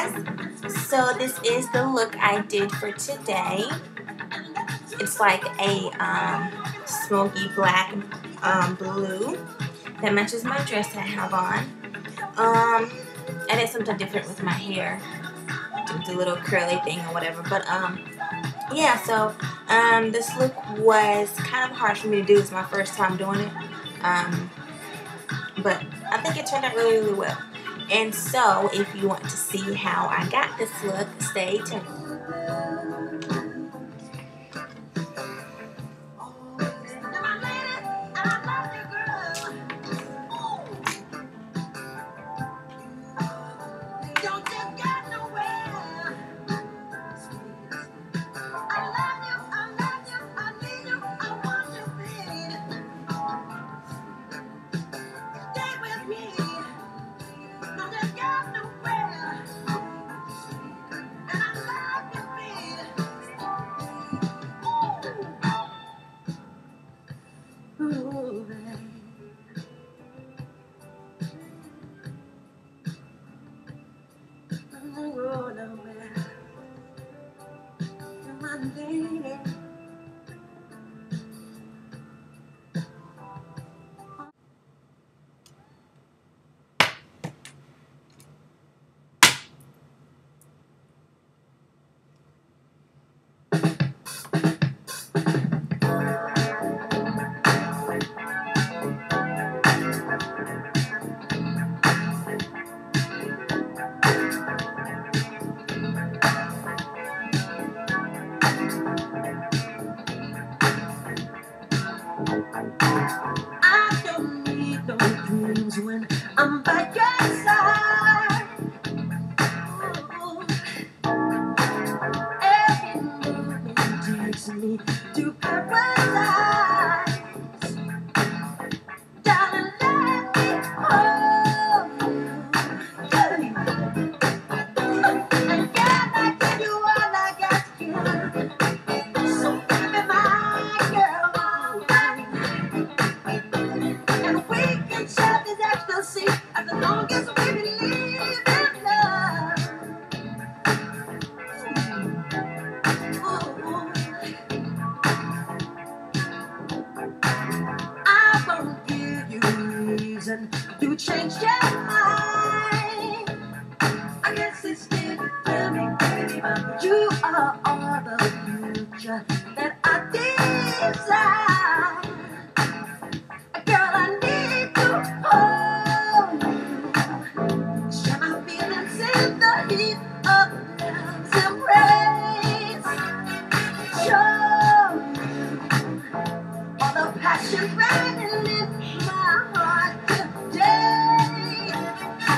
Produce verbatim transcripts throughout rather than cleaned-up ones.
guys, so this is the look I did for today. It's like a um, smoky black um, blue that matches my dress that I have on. Um, I did something different with my hair, the little curly thing or whatever, but um, yeah, so um, this look was kind of hard for me to do. It's my first time doing it, um, but I think it turned out really, really well. And so, if you want to see how I got this look, stay tuned. I don't need no dreams when I'm by your side. Every moment takes me to paradise. Darling, let me hold you. And yeah, I give you all I got to give. So baby, my girl, and we can share this ecstasy as long as we believe in love. Ooh. I won't give you reason to change your mind. I guess it's still tell me, baby, but you are all the future that I desire. Girl, I need to hold you. Share my feelings in the heat of love's embrace. Show all the passion burning in my heart today.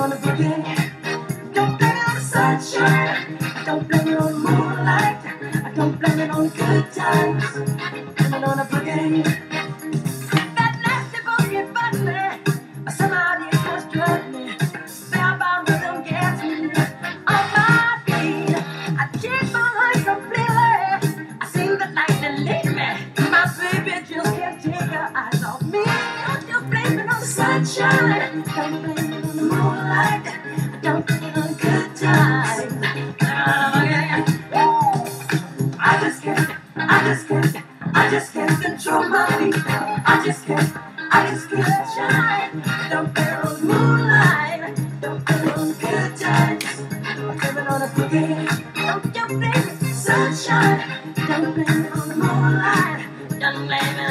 on the boogie. Don't blame it on the sunshine. I don't blame it on the moonlight. I don't blame it on the good times. Blame it on the boogie. That nasty boogie bugs me. Somehow it just drugs me. Spellbound rhythm gets me on my feet. I change my life completely. I sing the lightning lead me. My baby just can't take her eyes off me. Don't just blame it on the sunshine. Don't blame it on the moonlight. Don't blame it on the good times. I just can't, I just can't, I just can't control my feet. I just can't, I just can't shine. Don't blame it on the moonlight. Don't blame it on the good times. I'm living on a boogie. Don't you blame it, sunshine. Don't blame it on the moonlight. Don't blame it.